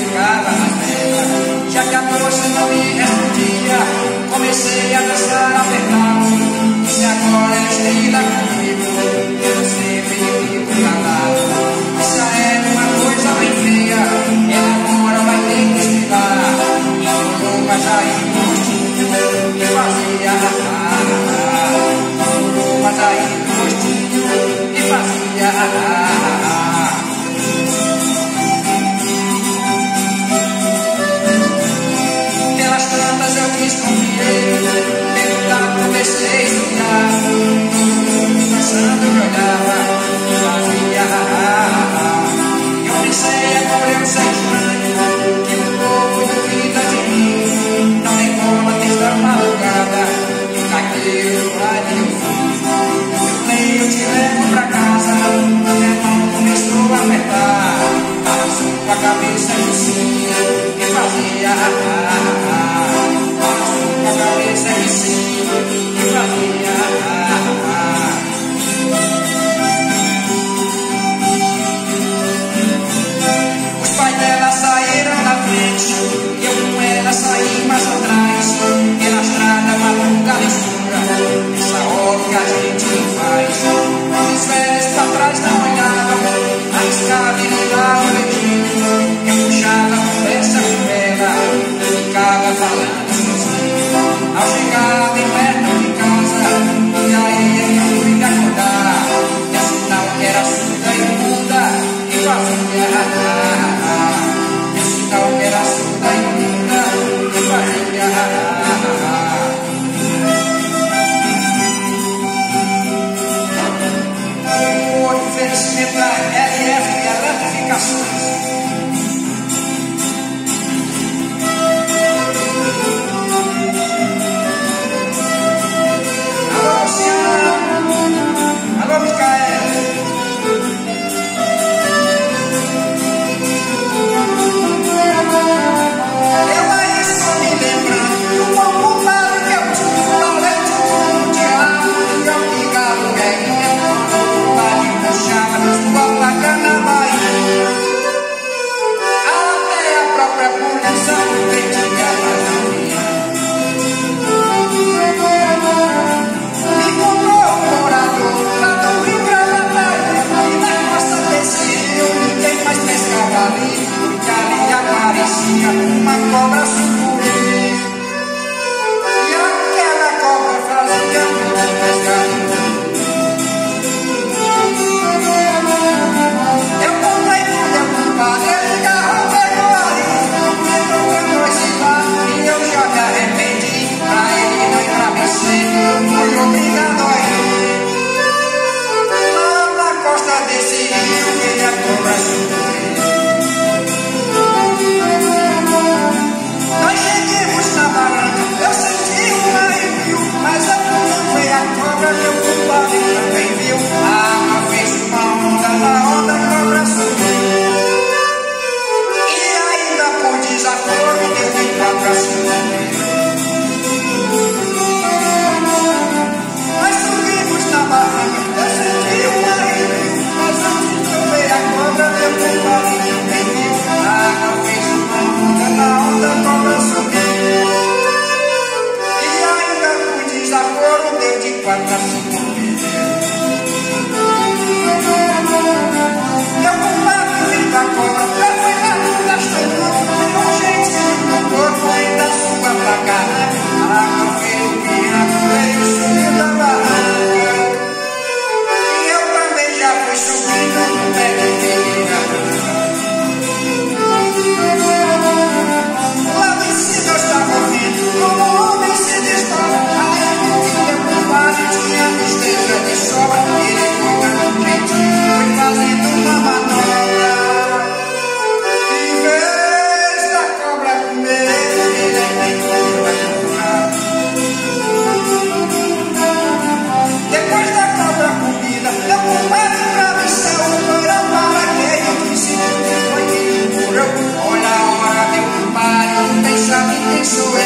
ficava mais bela. Já que a moça não me respondia, comecei a dançar apertado. Se agora ela esteja comigo, eu sempre fico calado. Isso é uma coisa bem feia, ela agora vai ter que explicar. Entrou, mas aí no rostinho e fazia entrou, mas aí no rostinho e fazia pelas tantas eu desconfiei, perguntar, comecei a estudiar. Pensando eu olhava e fazia eu pensei, agora eu sei estranho, que o povo duvida de mim. Não tem como testar madrugada e o carteiro vai me ouvir. Eu te levo pra casa, meu irmão começou a apertar. Passou com a cabeça em cima e fazia passou com a cabeça em cima e fazia os pais dela saíram da frente e eu com ela saí mais atrás. Pela estrada madrugada escura, essa hora que a gente faz. Os velhos pra trás não olhavam, arriscava e não dava um beijinho. Eu puxava a conversa com ela, ficava falando sozinho. Ao chegar bem perto de casa, e aí eu fui me acordar. E a sinal que era surda e muda e fazia e a sinal que era surda e muda e fazia oferecimento da LF Eletrificações. Alô, Luciano. Alô, Micael. Eu aí só me lembrando do bom vontade que eu tinha, além de tudo, diabo, e eu ligava velhinha, puxava nos Copacabana, Bahia. Até a própria polícia não pedia mais a minha. Me comprou um morador lá do Rio Grande, e na costa desse rio ninguém mais pescava ali, porque ali aparecia uma cobra sucuri. E aquela cobra fazia muito pescado. Eu comprei pro meu compadre, ele carro pegou ali, entrou pra nós ir lá, e eu já me arrependi. Pra ele não ir pra vencer, eu fui obrigado a ir. Lá na costa desse rio, veio a cobra sucuri. Nós chegamos na barranca, eu senti um arrepio, mas eu não vi a cobra, meu compadre também viu. A água fez uma onda, a onda cobra subiu. E ainda por desaforo, deu de 4 a 5 nós subimos na barranca, eu senti um arrepio, mas antes de eu ver a cobra, meu compadre também viu. A água fez uma onda, a onda cobra subiu. E ainda por desaforo, deu de 4 a 5 meu compadre veio da cobra, eu fui lá no gastomundo, com um jeitinho no corpo, ainda suba pra caramba. A água veio pirando, veio subindo da barranca. E eu também já fui subindo no pé de menina branca. Lá em cima eu estava ouvindo como o homem se desdobra. Aí meu compadre tinha tristeza de sobra. Ele foi dando um jeitinho, foi fazendo uma manobra. Em vez da cobra comer, ele tentou procurar. Depois da cobra comida, meu compadre travessou o porão para que eu disse que foi que morreu. Olha a hora, meu compadre, não tem sabe quem sou eu.